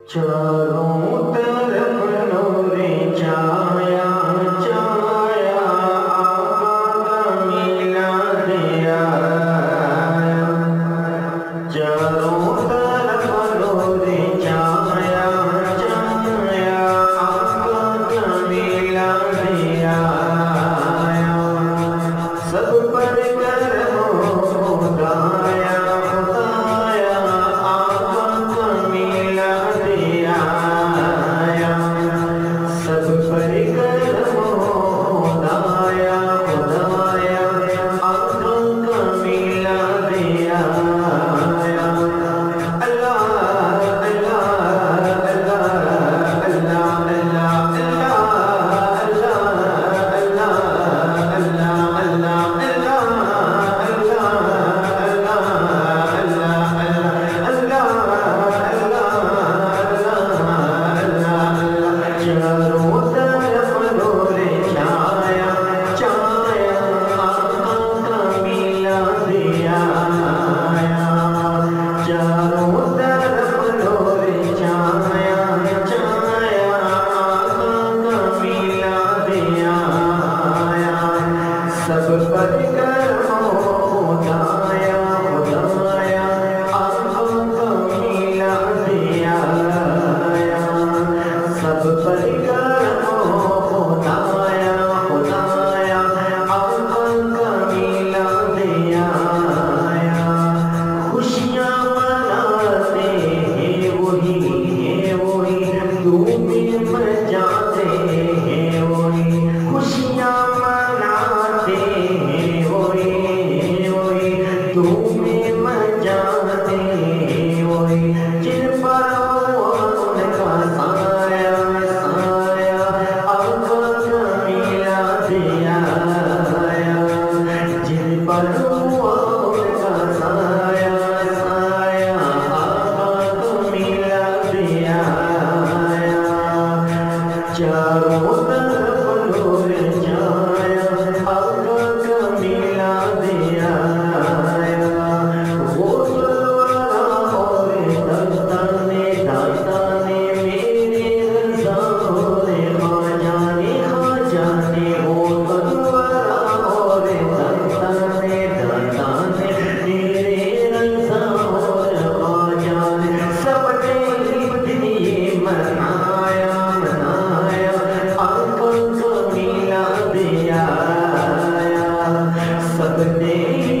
चारों तरफ नूरे छाया छाया, आका का मिलाद आया। चारों तरफ नूरे छाया छाया, आका का मिलाद आया। सब पर करम खुदाया खुदाया, आका का मिलाद आया। सब पर करम खुदाया खुदाया, आका का मिलाद आया। अल्लाह अल्लाह अल्लाह अल्लाह सब पर करम खुदाया खुदाया, आका का मिलाद आया। सब पर करम खुदाया खुदाया, आका का मिलाद आया। खुशियाँ मनाते हैं वही धूमें मचाते हैं वही। खुशियाँ तुम्हें मचाते वही, जिन पर उनका साया साया, आका का मिलाद आया। जिन पर उनका साया साया, आका का मिलाद आया। चारों तरफ नूर छाया, आका का मिलाद आया। सब